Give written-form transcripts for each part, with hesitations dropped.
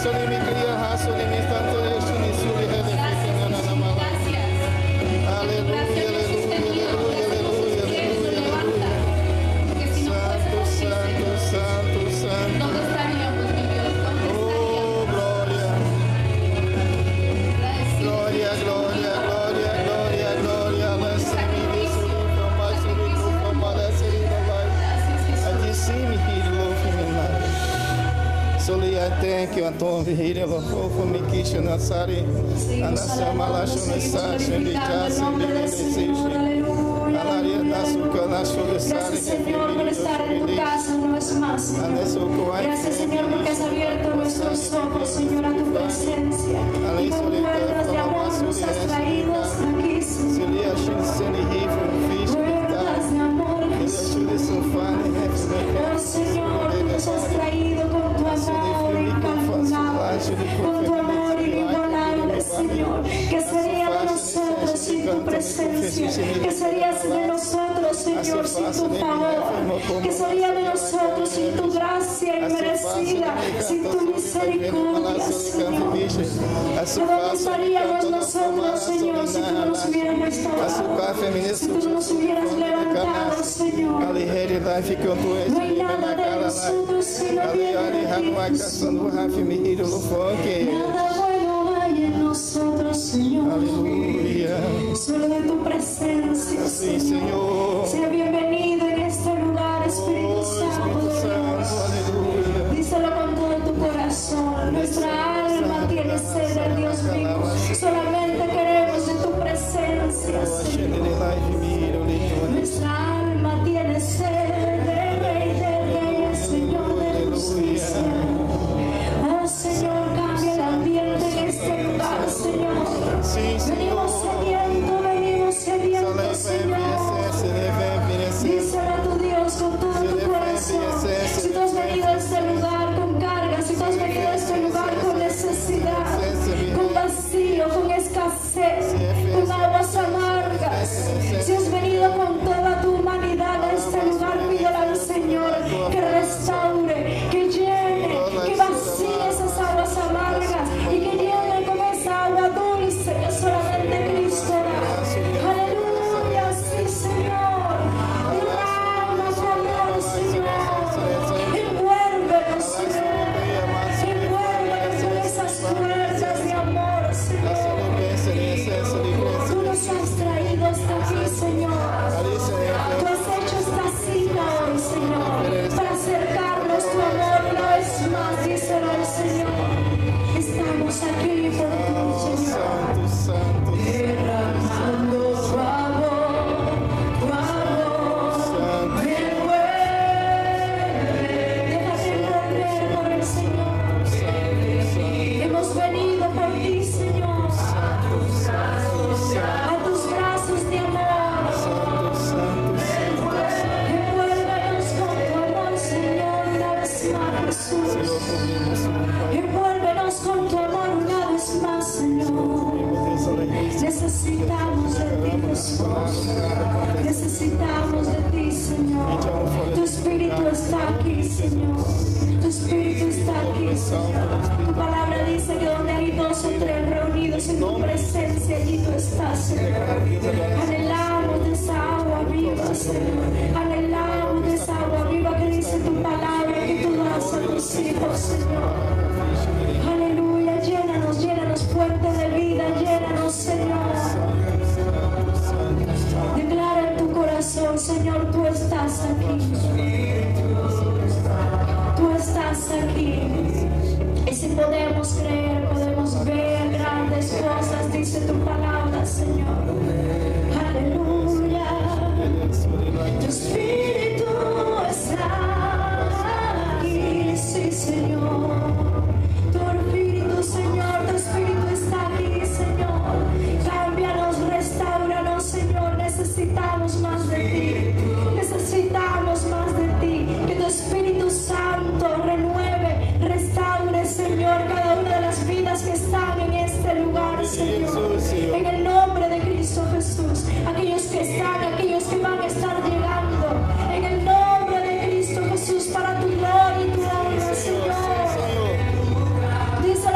Thank you, Anton Vihiri, Lofo, Mikisha, Nasari, Anasya Malasho, Nesasha, Mikasa, Alaria, Nasuka, Nasho, Gracias, Señor, por estar en tu casa una vez más, Señor. Gracias, Señor, porque has abierto nuestros ojos, Señor, a tu presencia. Y con cuerdas de amor nos has traído hasta aquí, Señor. Cuerdas de amor, Jesús. Oh, Señor, nos has traído con tu amor incalculable, con tu amor inigualable, Señor. ¿Qué sería de nosotros sin tu presencia? ¿Qué sería de nosotros, Señor, sin tu favor? ¿Qué sería de nosotros sin tu gracia inmerecida, sin tu misericordia, Señor? ¿De dónde estaríamos nosotros, Señor, si tú no nos hubieras restaurado? Si tú no nos hubieras levantado, Señor? No hay nada de nosotros sino viene de ti, Jesús. Nada bueno hay en nosotros, Señor. Aleluya. Solo de tu presencia, Sí, Señor. Señor. Sea bienvenido en este lugar, Espíritu Santo de Dios. Díselo con todo tu corazón. Nuestra alma tiene sed de Dios vivo. Solamente queremos de tu presencia, Señor. Nuestra alma tiene sed de Rey de Reyes, Señor de justicia. Oh, Señor, cambia el ambiente en este lugar, Señor. Venimos sedientos, Señor. Díselo a tu Dios con todo tu corazón. Si tú has venido a este lugar con cargas, si tú has venido a este lugar con necesidad, con vacío, con escasez, con aguas amargas, si has venido con toda tu humanidad a este lugar, pídele al Señor que restaure, que llene, que vacíe esas aguas amargas y que llene con esa agua dulce que solamente Cristo da. Aleluya, sí, Señor. Derrama tu amor, Señor. Envuélvenos, Señor. Envuélvenos con esas fuerzas de amor, Señor. Tú nos has traído hasta aquí, Señor. Tú has hecho esta cita hoy, Señor, para acercarnos tu amor una vez más, díselo al Señor. Estamos aquí por ti, Señor. Derramando tu amor, me envuelve. Déjate envolver por el Señor. Hemos venido por ti, Señor, a tus brazos de amor. Envuélvenos con tu amor, Señor, una vez más, Jesús. Envuélvenos con tu amor una vez más, Señor. Necesitamos de ti, Jesús. Necesitamos de ti, Señor. Tu Espíritu está aquí, Señor. Tu Espíritu está aquí, Señor. Tu palabra dice que donde hay 2 o 3 reunidos en tu presencia, allí tú estás, Señor. Anhelamos de esa agua viva, Señor. Anhelamos de esa agua viva que dice tu palabra que tú das a tus hijos, Señor. Aleluya, llénanos, llénanos, fuente de vida, llénanos, Señor. Declara en tu corazón, Señor, tú estás aquí. Tú estás aquí. Y si podemos creer, podemos ver grandes cosas, dice tu palabra, Señor. Aleluya. Tu Espíritu está aquí, sí, Señor. Tu Espíritu, Señor, tu Espíritu está aquí, Señor. Cámbianos, restauranos, Señor. Necesitamos más de ti. Necesitamos más de ti. Que tu Espíritu Santo renueve, restaure, Señor, cada una de las vidas que están en este lugar, Señor. En el nombre de Cristo Jesús. Aquellos que están, aquellos que van a estar llegando. En el nombre de Cristo Jesús, para tu gloria y tu honra, Señor. Dice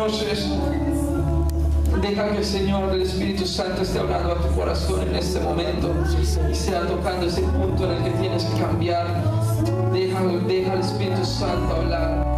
conoces, deja que el Señor, el Espíritu Santo, esté hablando a tu corazón en este momento y sea tocando ese punto en el que tienes que cambiar. Deja al Espíritu Santo hablar.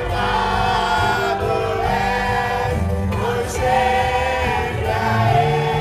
Siempre a él.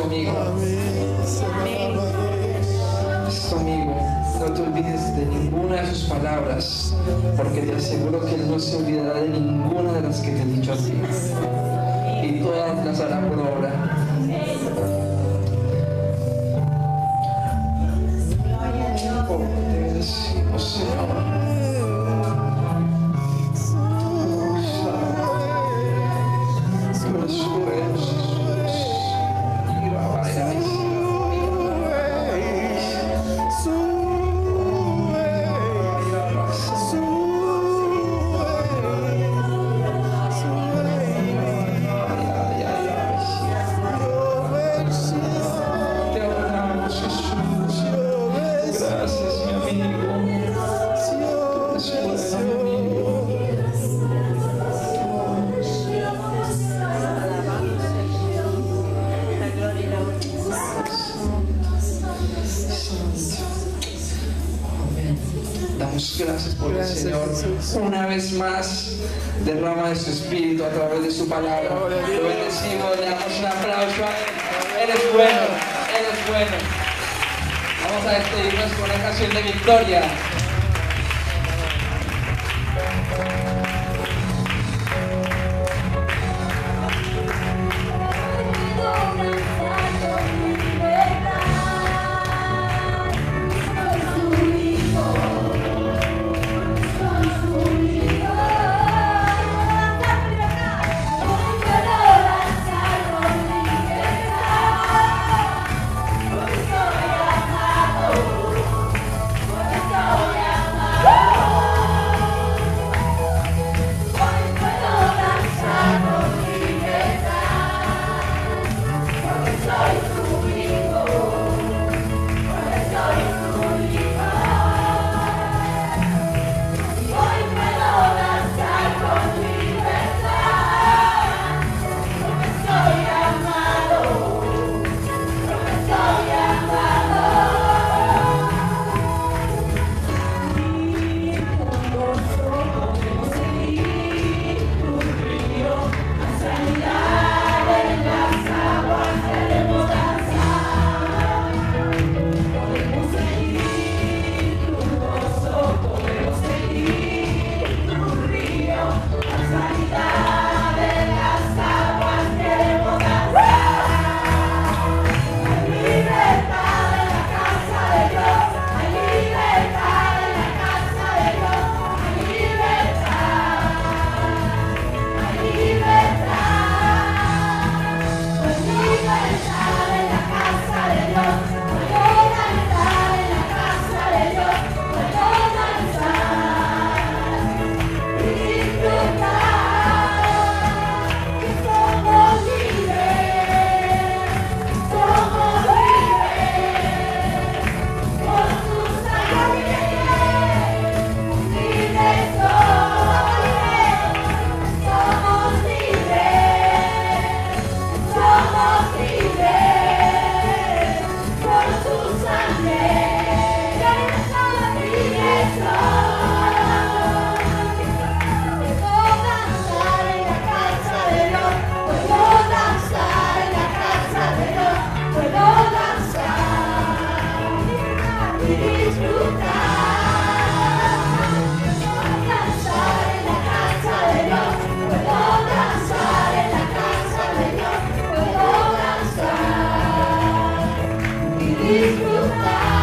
amigo. Es tu amigo. No te olvides de ninguna de sus palabras, porque te aseguro que Él no se olvidará de ninguna de las que te he dicho a ti. Y todas las hará por obra. Oh, te bendecimos, Señor. Gracias por el Señor. Una vez más derrama de su espíritu a través de su palabra. Lo bendecimos, le damos un aplauso a Él. Él es bueno, Él es bueno. Vamos a despedirnos con una canción de victoria. Disfrutar.